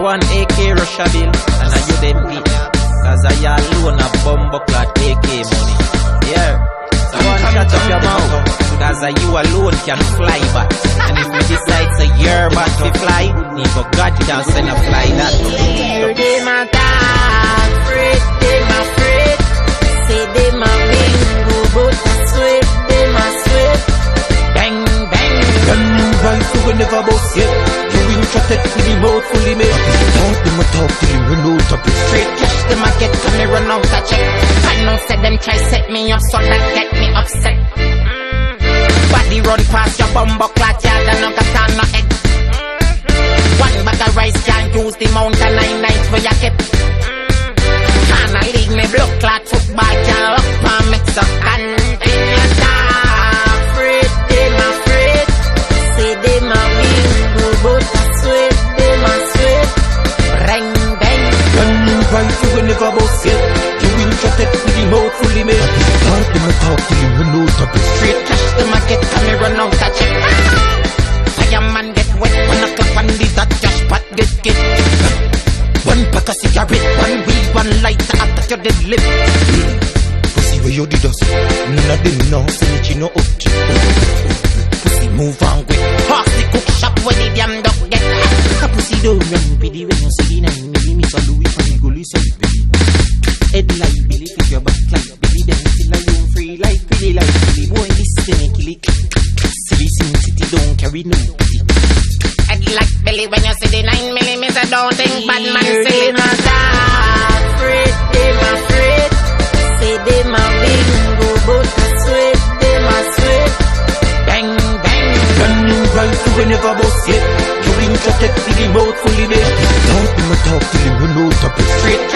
want AK Russia Bill, and I you them beat. Cause I alone a bumbo clot AK money. Yeah. So I want shut up your mouth. Cause you alone can fly back. And if you decide to your back to fly, even God can send a fly that. Hear them a talk, afraid, them afraid. Say them a bingo, but I sweat, them a sweat. Bang, bang. Can you right so we never boss yet? You interested in the mouth fully made. Talk them a talk till you run out of it. Straight cash them a get till me run out of check. I know said them try set me up so that get me upset. Body run past your bumbo clot yard and no got on no egg. One bag of rice can't use the mountain 9 nights where you kept. Can't league me blood clot football can't up and mix up continue talk. Afraid, them afraid. Say them a bingo but I sweat, them a sweat. Ring bang. Can you right so we never boss yet? You interested in the mouth fully made. Talk them a talk till you run out of it. Straight cash them a get and me run out of check. Fireman get wet when a clap and the that cash pot get. One pack of cigarette, one weed, one lighter after your dead lip. Pussy where you did us, none of them know, finish you no up. Pussy move on quick, pass the cook shop where the damn dog get. A pussy don't run pity when you see the 9mm Louis from the gully so baby. Head like Billy, fit your back like Billy, then still alone free like pretty like Billy. Boy, this thing kill it. Silly Sin City don't carry no pity. Head like Billy when you see the 9mm, don't think bad man silly. Them a talk, afraid, them afraid. Say them a bingo, but I sweat, them a sweat. Bang, bang. Can you right so we never boss yet? You interested in the mouth fully made. Talk them a talk till you run out of it. Straight